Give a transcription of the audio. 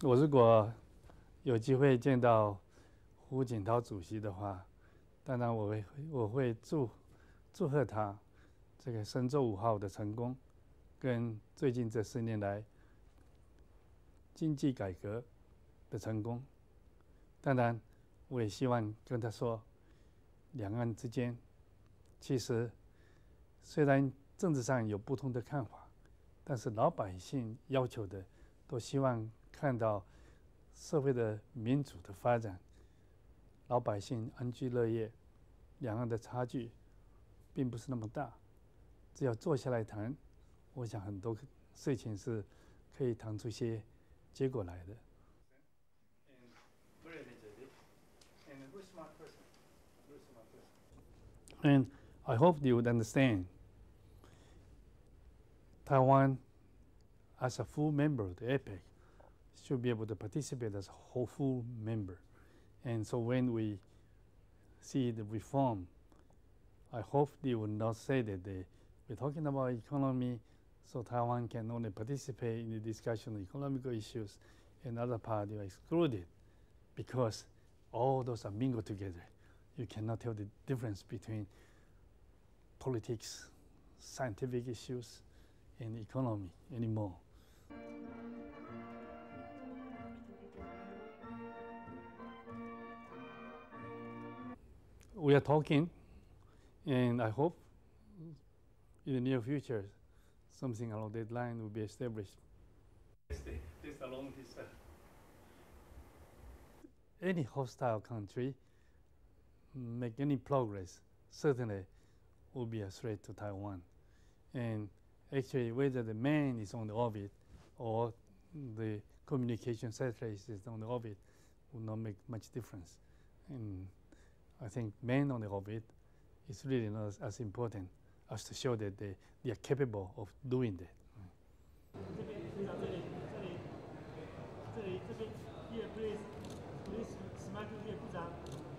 我如果有机会见到胡锦涛主席的话，当然我会祝贺他这个神舟5号的成功，跟最近这10年来经济改革的成功。当然，我也希望跟他说，两岸之间其实虽然政治上有不同的看法，但是老百姓要求的都希望看到社会的民主的发展，老百姓安居乐业，两岸的差距并不是那么大。只要坐下来谈，我想很多事情是可以谈出一些结果来的。And I hope you would understand Taiwan, as a full member of the APEC, should be able to participate as a whole full member. And so when we see the reform, I hope they will not say that we're talking about economy, so Taiwan can only participate in the discussion of economical issues and other parties are excluded, because all those are mingled together. You cannot tell the difference between politics, scientific issues, and economy anymore. We are talking, and I hope in the near future something along that line will be established. Any hostile country make any progress certainly will be a threat to Taiwan. And actually, whether the man is on the orbit or the communication satellite is on the orbit will not make much difference. And I think man on the orbit is really not as important as to show that they are capable of doing that. 这里，Please, Smart 部长。